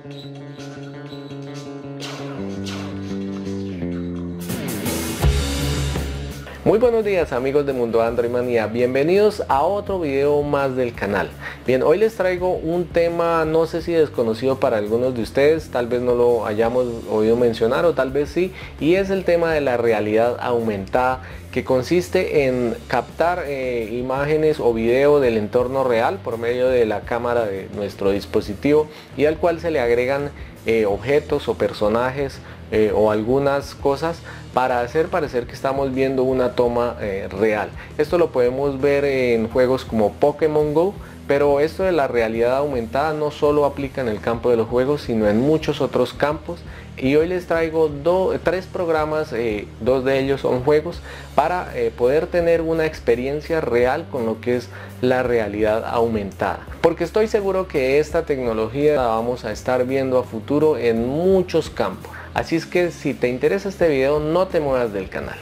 Muy buenos días amigos de Mundo Android Manía, bienvenidos a otro video más del canal. Bien, hoy les traigo un tema no sé si desconocido para algunos de ustedes, tal vez no lo hayamos oído mencionar o tal vez sí, y es el tema de la realidad aumentada, que consiste en captar imágenes o video del entorno real por medio de la cámara de nuestro dispositivo y al cual se le agregan objetos o personajes o algunas cosas para hacer parecer que estamos viendo una toma real. Esto lo podemos ver en juegos como Pokémon Go, pero esto de la realidad aumentada no solo aplica en el campo de los juegos, sino en muchos otros campos. Y hoy les traigo tres programas, dos de ellos son juegos, para poder tener una experiencia real con lo que es la realidad aumentada. Porque estoy seguro que esta tecnología la vamos a estar viendo a futuro en muchos campos. Así es que si te interesa este video, no te muevas del canal.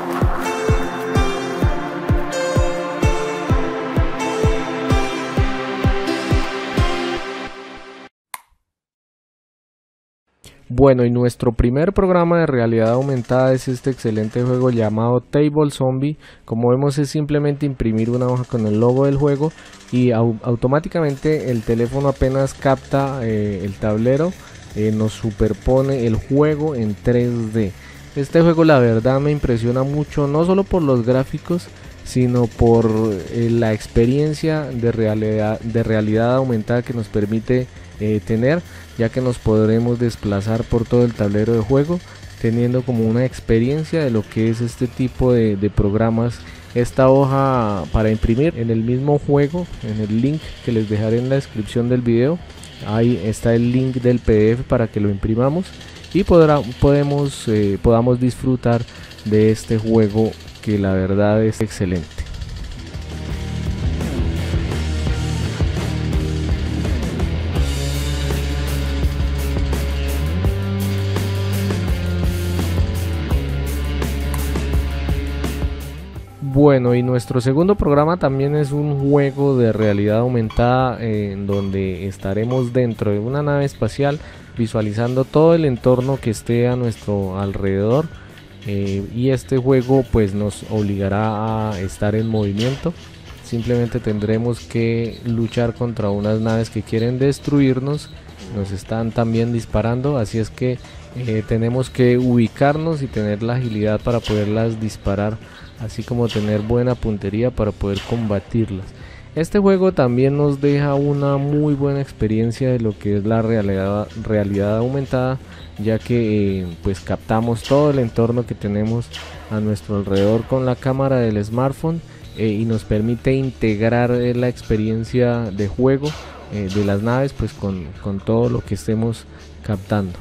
Bueno, y nuestro primer programa de realidad aumentada es este excelente juego llamado Table Zombie. Como vemos, es simplemente imprimir una hoja con el logo del juego y automáticamente el teléfono apenas capta el tablero, nos superpone el juego en 3D. Este juego la verdad me impresiona mucho, no solo por los gráficos, sino por la experiencia de realidad aumentada que nos permite tener, ya que nos podremos desplazar por todo el tablero de juego, teniendo como una experiencia de lo que es este tipo de programas. Esta hoja para imprimir en el mismo juego, en el link que les dejaré en la descripción del video, ahí está el link del PDF para que lo imprimamos y podamos disfrutar de este juego que la verdad es excelente. Bueno, y nuestro segundo programa también es un juego de realidad aumentada en donde estaremos dentro de una nave espacial visualizando todo el entorno que esté a nuestro alrededor, y este juego pues nos obligará a estar en movimiento. Simplemente tendremos que luchar contra unas naves que quieren destruirnos, nos están también disparando, así es que tenemos que ubicarnos y tener la agilidad para poderlas disparar, así como tener buena puntería para poder combatirlas. Este juego también nos deja una muy buena experiencia de lo que es la realidad aumentada, ya que pues captamos todo el entorno que tenemos a nuestro alrededor con la cámara del smartphone, y nos permite integrar la experiencia de juego de las naves pues con todo lo que estemos captando.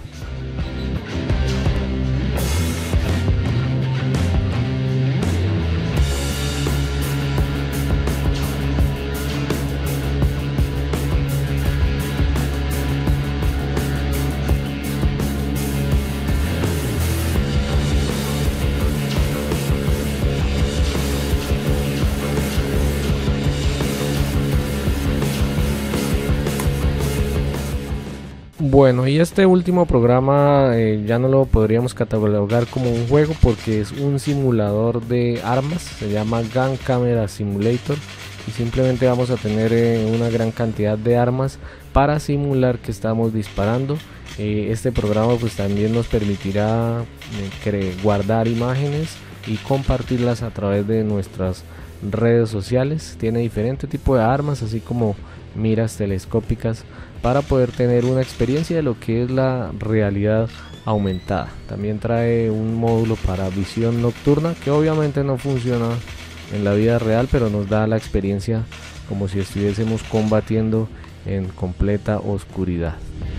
Bueno, y este último programa ya no lo podríamos catalogar como un juego porque es un simulador de armas, se llama Gun Camera Simulator, y simplemente vamos a tener una gran cantidad de armas para simular que estamos disparando. Este programa pues también nos permitirá guardar imágenes y compartirlas a través de nuestras redes sociales. Tiene diferente tipo de armas, así como miras telescópicas, para poder tener una experiencia de lo que es la realidad aumentada. También trae un módulo para visión nocturna que obviamente no funciona en la vida real, pero nos da la experiencia como si estuviésemos combatiendo en completa oscuridad.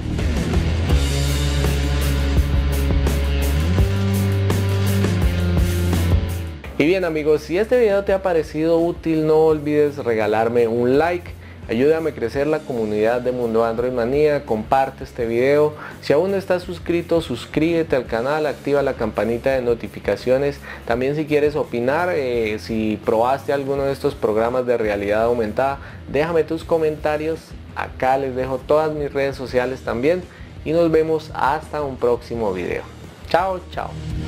Y bien amigos, si este video te ha parecido útil, no olvides regalarme un like. Ayúdame a crecer la comunidad de Mundo Android Manía, comparte este video. Si aún no estás suscrito, suscríbete al canal, activa la campanita de notificaciones. También si quieres opinar, si probaste alguno de estos programas de realidad aumentada, déjame tus comentarios. Acá les dejo todas mis redes sociales también. y nos vemos hasta un próximo video. Chao, chao.